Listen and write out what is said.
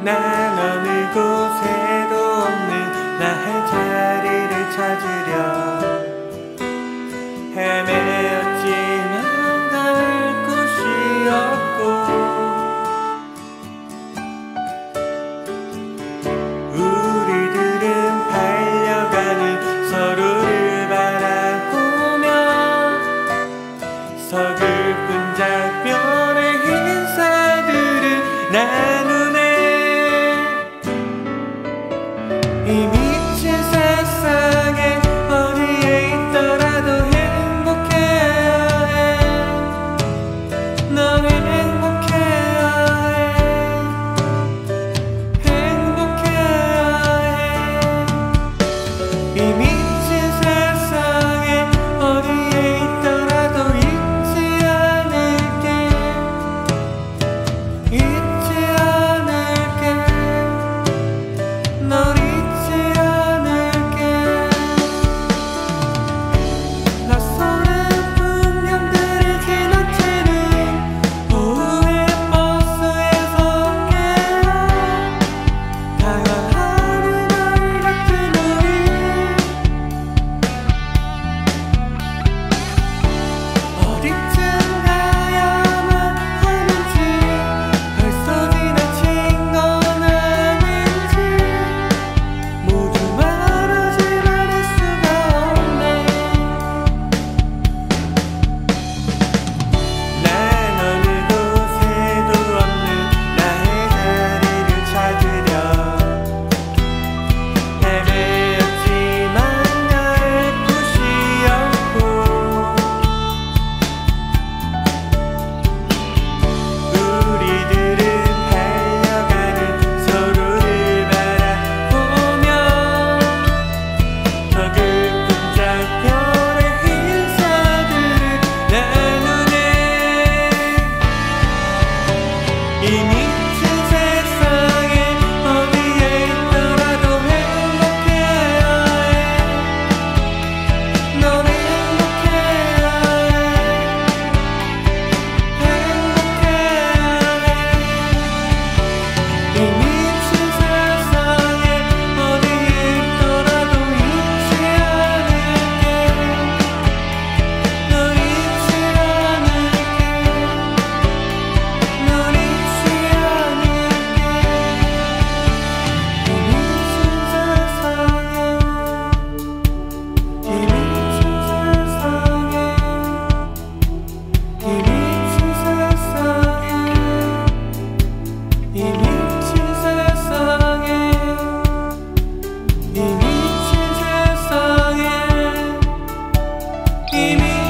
난 어느 곳에도 없는 나의 자리를 찾으려 헤매었지만 닿을 곳이 없고 우리들은 달려가는 서로를 바라보며 서글픈 작별의 인사들을 나누네. 이 미친 세상에 어디에 있더라도 행복해야 해. 넌 행복해야 해. 행복해야 해. 이 미친 세상에 어디에 있더라도 잊지 않을게. 잊지 않을게. 널 잊지 않을게. 낯설은 풍경들이 지나치는 오후의 버스에서 깨어 다가가는 날 같은 우리 어디쯤 가야만 하는지 벌써 지나친 건 아닌지 모두 말하지 않을 수가 없네. 난 어느 곳에도 없는 나의 자리를 찾으려 헤매었지만 닿을 곳이 없고 우리들은 달려가는 서로를 바라보며 서글픈 작별의 인사들을 나누네. 이 미친 세상에 어디에 있더라도 행복해야 해. 넌 행복해야 해. 행복해야 해. 이 미친 세상에 어디에 있더라도 잊지 않을게. 널 잊지 않을게. 널 잊지 않을게. 이 미친 세상에 이 미친 세상에 이 미친 세상에 이 미친 세상에 이 미친 세상에 이 미친